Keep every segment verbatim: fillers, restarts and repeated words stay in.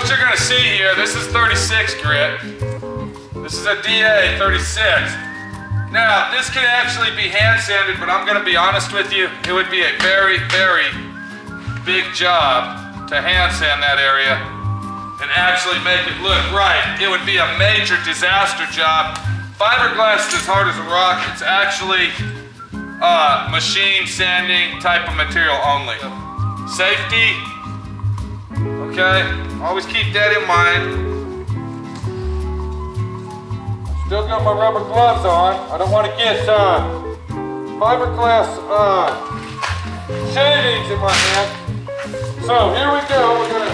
what you're gonna see here, this is thirty-six grit. This is a D A thirty-six. Now, this can actually be hand sanded, but I'm gonna be honest with you, it would be a very, very big job to hand sand that area and actually make it look right. It would be a major disaster job. Fiberglass is as hard as a rock. It's actually uh, machine sanding type of material only. Safety, okay, always keep that in mind. Still got my rubber gloves on. I don't want to get uh, fiberglass uh, shavings in my hand. So here we go. We're gonna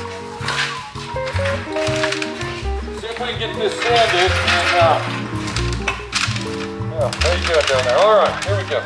see if we can get this sanded. And uh, yeah, how you doing down there? All right, here we go.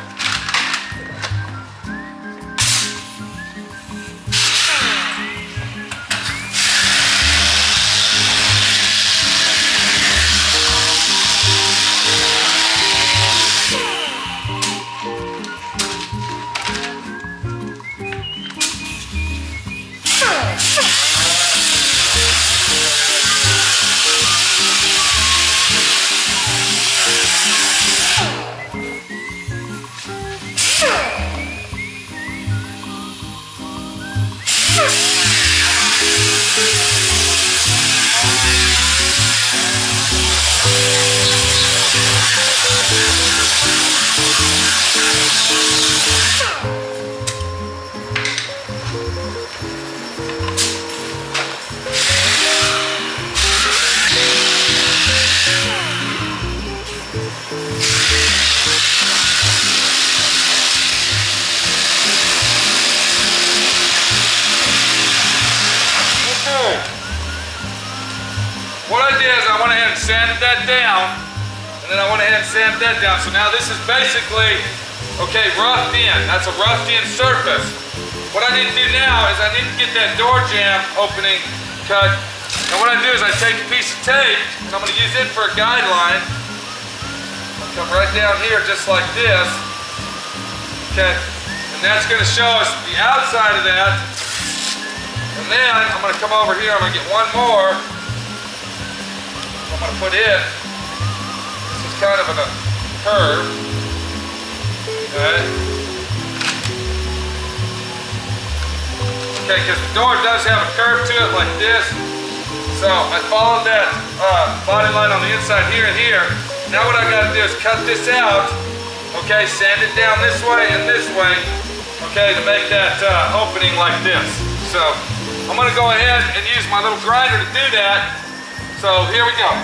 What I did is I went ahead and sanded that down, and then I went ahead and sanded that down. So now this is basically, okay, roughed in. That's a roughed in surface. What I need to do now is I need to get that door jamb opening cut. And what I do is I take a piece of tape, and I'm going to use it for a guideline. I'll come right down here just like this. Okay, and that's going to show us the outside of that. And then I'm going to come over here, I'm going to get one more. I'm going to put in, this is kind of in a curve, okay? Okay, because the door does have a curve to it like this. So I followed that uh, body line on the inside here and here. Now what I got to do is cut this out, okay? Sand it down this way and this way, okay, to make that uh, opening like this. So I'm going to go ahead and use my little grinder to do that. So here we go.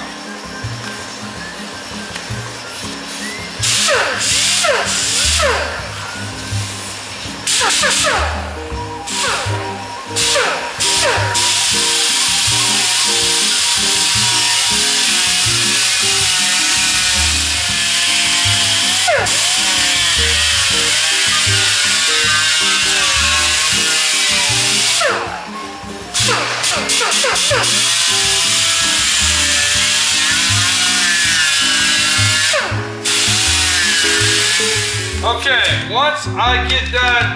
Okay, once I get done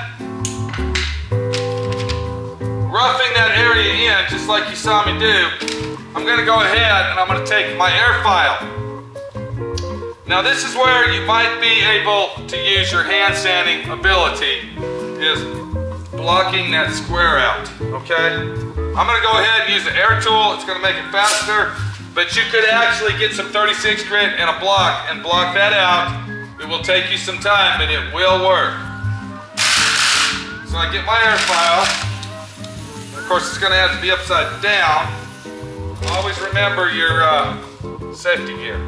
roughing that area in, just like you saw me do, I'm going to go ahead and I'm going to take my air file. Now this is where you might be able to use your hand sanding ability, is blocking that square out, okay? I'm going to go ahead and use the air tool. It's going to make it faster, but you could actually get some thirty-six grit and a block and block that out. It will take you some time, but it will work. So I get my air file. And of course, it's going to have to be upside down. Always remember your uh, safety gear.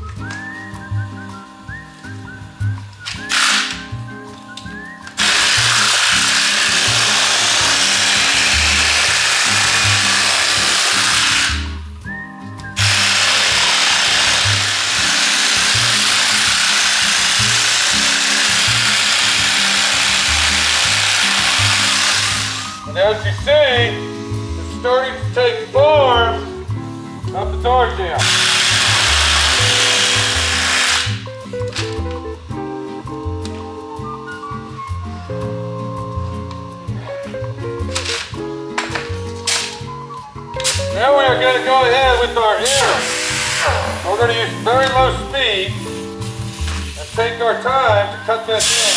And as you see, it's starting to take form of the door jamb. Now we are going to go ahead with our air. We're going to use very low speed and take our time to cut that down.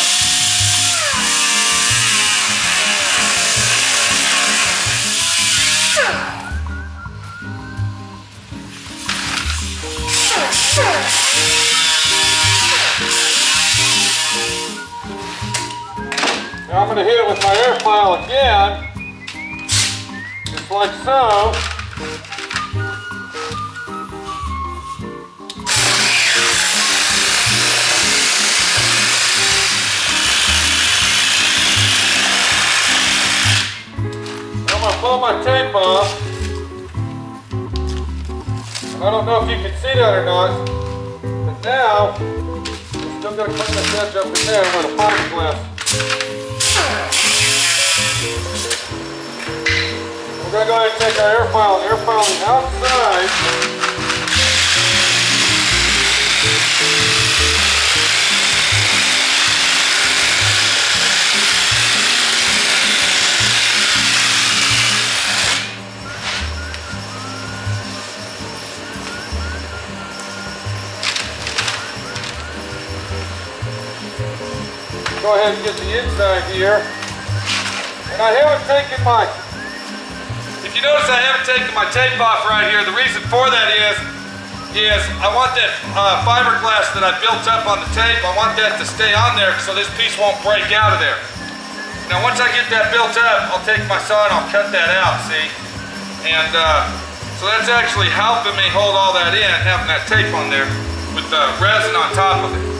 Now I'm going to hit it with my air file again, just like so. Now I'm going to pull my tape off. I don't know if you can see that or not, but now I'm still going to clean this edge up in there with a fiberglass. We're going to go ahead and take our air file and air file the outside. Go ahead and get the inside here. And I haven't taken my, if you notice I haven't taken my tape off right here, the reason for that is, is I want that uh, fiberglass that I built up on the tape, I want that to stay on there so this piece won't break out of there. Now once I get that built up, I'll take my saw and I'll cut that out, see? And uh, so that's actually helping me hold all that in, having that tape on there with the resin on top of it.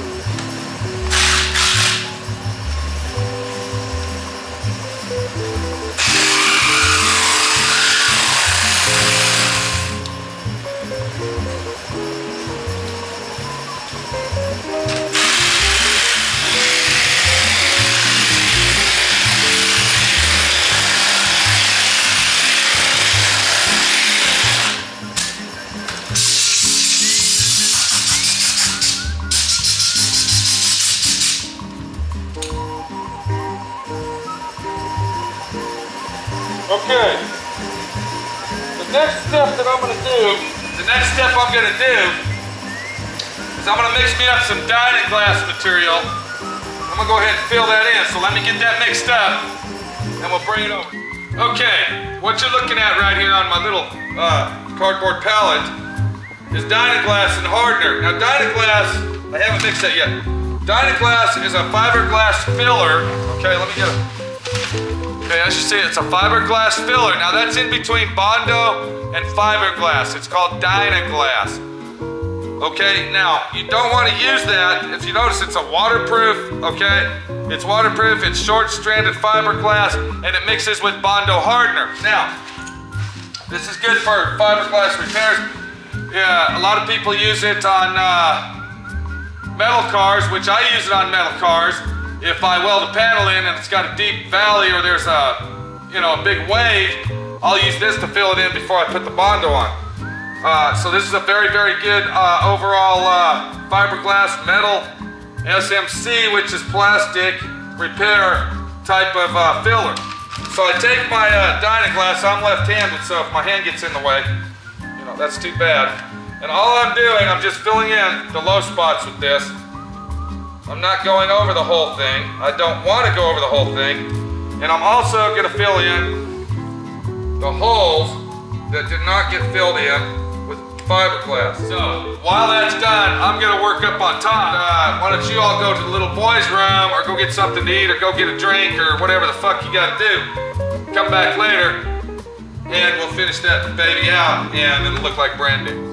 Okay, the next step that I'm going to do, the next step I'm going to do is I'm going to mix me up some Dynaglass material. I'm going to go ahead and fill that in, so let me get that mixed up and we'll bring it over. Okay, what you're looking at right here on my little uh, cardboard pallet is Dynaglass and hardener. Now Dynaglass, I haven't mixed that yet. Dynaglass is a fiberglass filler. Okay, let me get it. Okay, as you see, it's a fiberglass filler. Now that's in between Bondo and fiberglass. It's called Dynaglass. Okay, now you don't want to use that. If you notice, it's a waterproof, okay? It's waterproof, it's short-stranded fiberglass, and it mixes with Bondo hardener. Now, this is good for fiberglass repairs. Yeah, a lot of people use it on uh, metal cars, which I use it on metal cars. If I weld a panel in and it's got a deep valley or there's a, you know, a big wave, I'll use this to fill it in before I put the Bondo on. Uh, so this is a very, very good uh, overall uh, fiberglass metal S M C, which is plastic repair type of uh, filler. So I take my uh, Dynaglass, I'm left-handed, so if my hand gets in the way, you know, that's too bad. And all I'm doing, I'm just filling in the low spots with this. I'm not going over the whole thing. I don't want to go over the whole thing. And I'm also going to fill in the holes that did not get filled in with fiberglass. So while that's done, I'm going to work up on top. Uh, why don't you all go to the little boys' room or go get something to eat or go get a drink or whatever the fuck you got to do. Come back later and we'll finish that baby out and it'll look like brand new.